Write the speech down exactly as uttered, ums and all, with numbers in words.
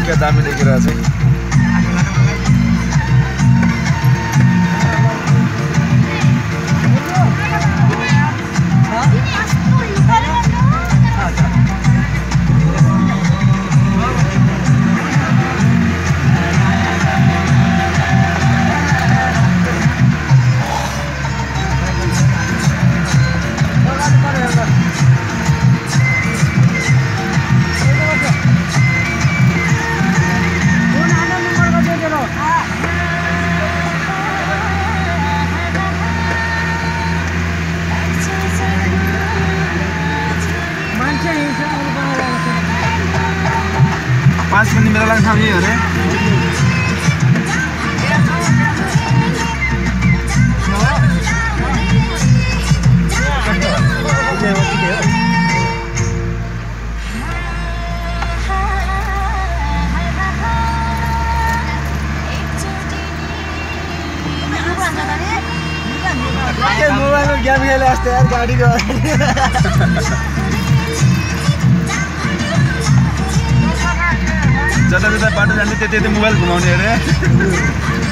क्या दामी देखिरहेछ पाँच मिनट मेरा लागि ठाउँ यही हो रे मोबाइल में गेम खेले अस्ते यार गाड़ी को जता जता बाटो जाने त्यति त्यति मोबाइल घुमाउने अरे